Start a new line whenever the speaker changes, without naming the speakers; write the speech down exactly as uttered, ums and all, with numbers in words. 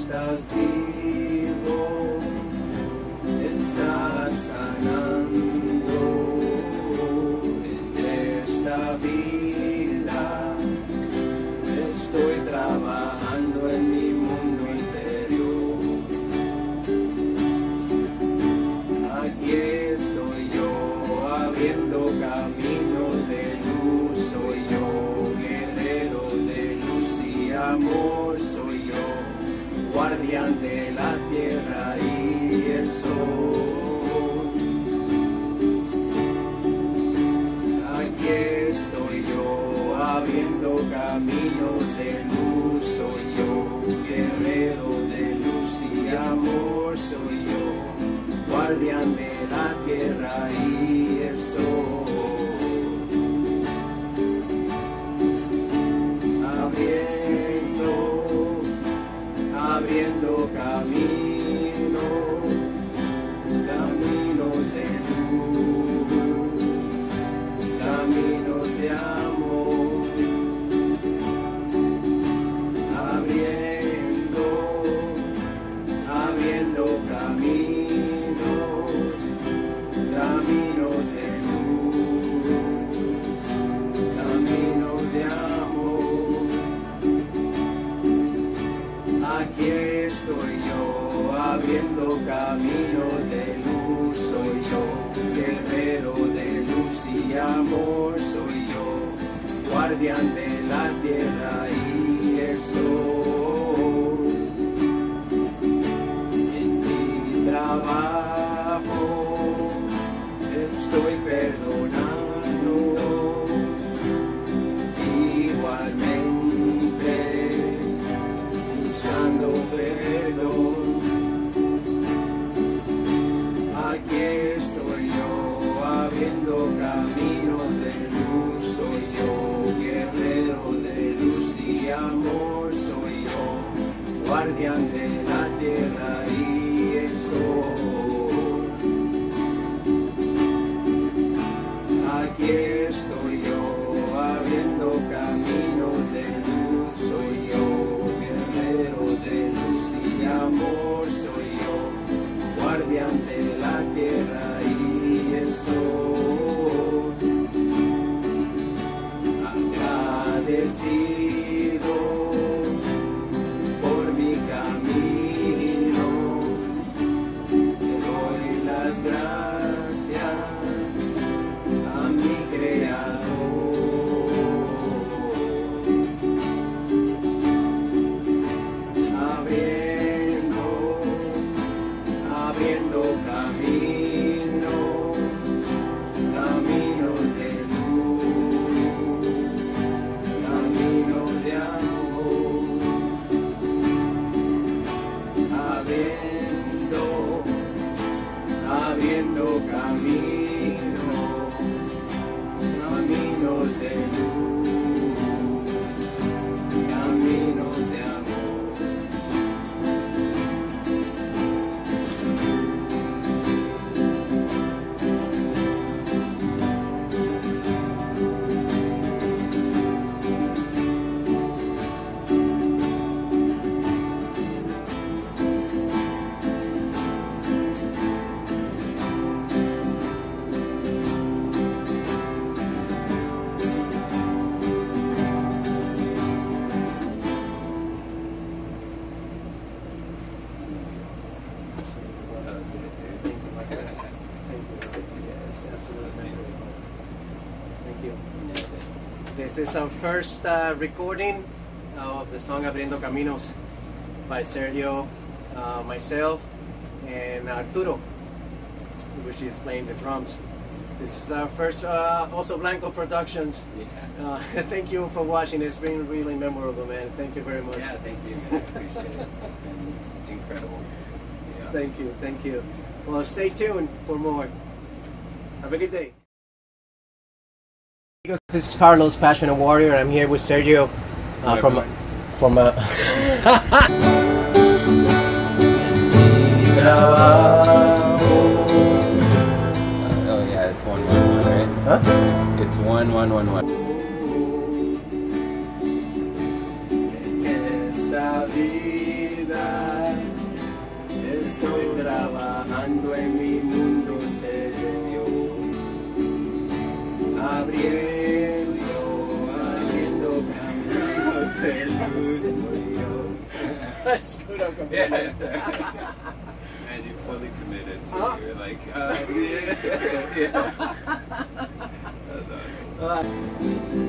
estás vivo, estás sanando en esta vida. Estoy trabajando en mi mundo interior. Aquí estoy yo, abriendo caminos de luz. Soy yo, guerrero de luz y amor. Soy yo, guardián de la tierra y el sol. Aquí estoy yo, abriendo caminos de luz. Soy yo, guerrero de luz y amor. Soy yo, guardián de la tierra y el sol. Abriendo, abriendo caminos, caminos de luz, caminos de amor. Abriendo, abriendo caminos, caminos de luz, caminos de amor. Aquí estoy yo, abriendo caminos de luz. Soy yo, guerrero de luz y amor. Soy yo, guardián de la tierra y el sol. En mi trabajo estoy perdonando, igualmente buscando perdón. Aquí estoy yo, abriendo caminos de luz. Soy yo, guerrero de luz y amor. Soy yo, guardián de la tierra y el sol. Aquí estoy yo, abriendo caminos de luz. Soy yo, guerrero de luz y amor. Soy yo, guardián de la tierra y el sol. Agradecido por mi camino, te doy las gracias a mi Creador. Abriendo, abriendo caminos, caminos de luz, caminos de amor. Abriendo, abriendo caminos, caminos de luz, caminos de amor. This is our first uh, recording of the song Abriendo Caminos by Sergio, uh, myself, and Arturo, which is playing the drums. This is our first, uh, also Blanco Productions. Yeah. Uh, thank you for watching. It's been really memorable, man. Thank you very much.
Yeah, thank you. I appreciate it. It's been incredible. Yeah.
Thank you, thank you. Well, stay tuned for more. Have a good day. This is Carlos, Passionate Warrior. I'm here with Sergio uh, from from uh,
oh yeah, it's one one one, right?
Huh?
It's one one one one.
Esta vida entrando en mi mundo interior, abriendo, abriendo caminos de luz soy yo. I screwed up completely.
Yeah, it's alright. And you fully committed to
Huh?
you're like, uh, yeah, yeah. That's awesome.
Uh,